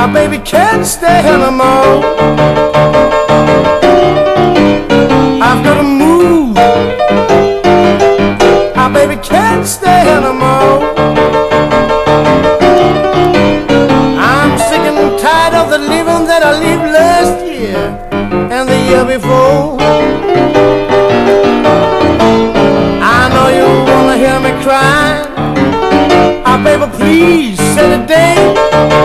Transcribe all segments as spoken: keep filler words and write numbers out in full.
I baby can't stay here no more. I've got to move. I baby can't stay here no more. I'm sick and tired of the living that I lived last year and the year before. I know you wanna hear me cry. Ah, baby, please set a date.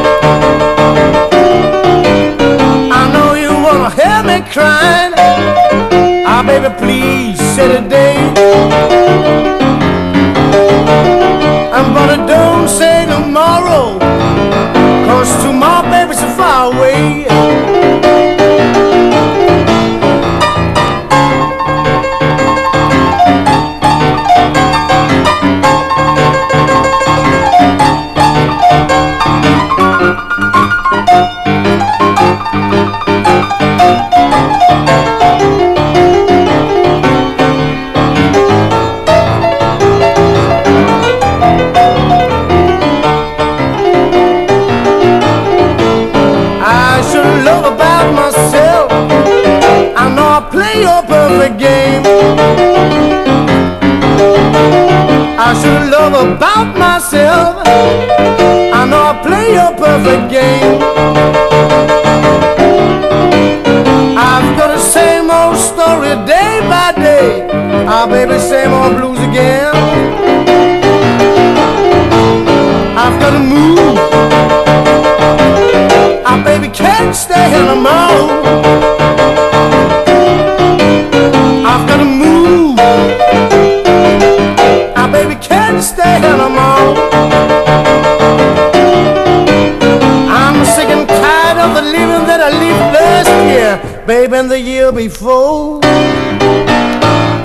I know you wanna hear me crying. Ah, baby, please set a date. Um, but I don't say tomorrow, 'cause tomorrow, baby's so far away. Love about myself, I know I play your perfect game. I should love about myself, I know I play your perfect game. I've got the same old story day by day. Ah, baby, same old blues again. I've got to move. I baby can't stay here no more. I've got to move. I baby can't stay here no more. I'm sick and tired of the living that I lived last year, baby, and the year before.